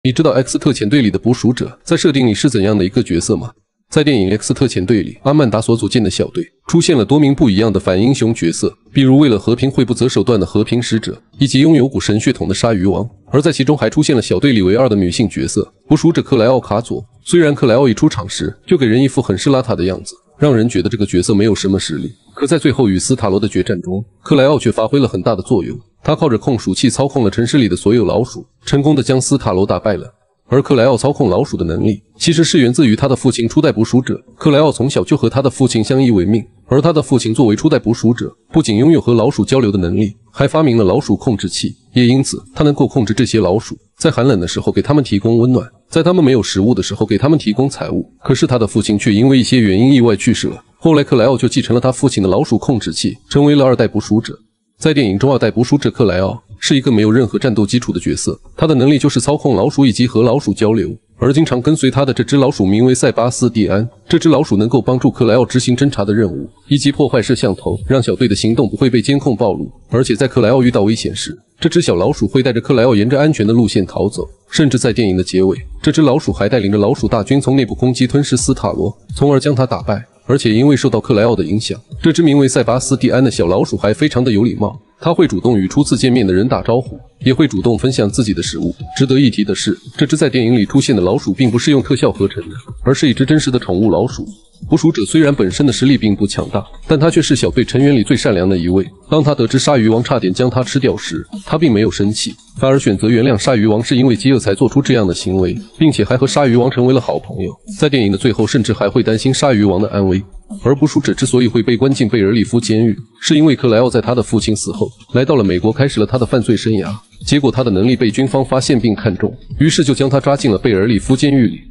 你知道 X 特遣队里的捕鼠者在设定里是怎样的一个角色吗？在电影《X 特遣队》里，阿曼达所组建的小队出现了多名不一样的反英雄角色，比如为了和平会不择手段的和平使者，以及拥有古神血统的鲨鱼王。而在其中还出现了小队里唯二的女性角色捕鼠者克莱奥卡佐。虽然克莱奥一出场时就给人一副很是邋遢的样子，让人觉得这个角色没有什么实力，可在最后与斯塔罗的决战中，克莱奥却发挥了很大的作用。他靠着控鼠器操控了城市里的所有老鼠，成功的将斯塔罗打败了。而克莱奥操控老鼠的能力，其实是源自于他的父亲初代捕鼠者。克莱奥从小就和他的父亲相依为命，而他的父亲作为初代捕鼠者，不仅拥有和老鼠交流的能力，还发明了老鼠控制器，也因此他能够控制这些老鼠，在寒冷的时候给他们提供温暖，在他们没有食物的时候给他们提供财物。可是他的父亲却因为一些原因意外去世了，后来克莱奥就继承了他父亲的老鼠控制器，成为了二代捕鼠者。在电影中，二代捕鼠者克莱奥是一个没有任何战斗基础的角色，他的能力就是操控老鼠以及和老鼠交流，而经常跟随他的这只老鼠名为塞巴斯蒂安。这只老鼠能够帮助克莱奥执行侦查的任务，以及破坏摄像头，让小队的行动不会被监控暴露。而且在克莱奥遇到危险时，这只小老鼠会带着克莱奥沿着安全的路线逃走，甚至在电影的结尾，这只老鼠还带领着老鼠大军从内部攻击吞噬斯塔罗，从而将他打败。而且因为受到克莱奥的影响，这只名为塞巴斯蒂安的小老鼠还非常的有礼貌，它会主动与初次见面的人打招呼，也会主动分享自己的食物。值得一提的是，这只在电影里出现的老鼠并不是用特效合成的，而是一只真实的宠物老鼠。捕鼠者虽然本身的实力并不强大，但他却是小队成员里最善良的一位。当他得知鲨鱼王差点将他吃掉时，他并没有生气，反而选择原谅鲨鱼王，是因为饥饿才做出这样的行为，并且还和鲨鱼王成为了好朋友。在电影的最后，甚至还会担心鲨鱼王的安危。而捕鼠者之所以会被关进贝尔利夫监狱，是因为克莱奥在他的父亲死后来到了美国，开始了他的犯罪生涯。结果他的能力被军方发现并看中，于是就将他抓进了贝尔利夫监狱里。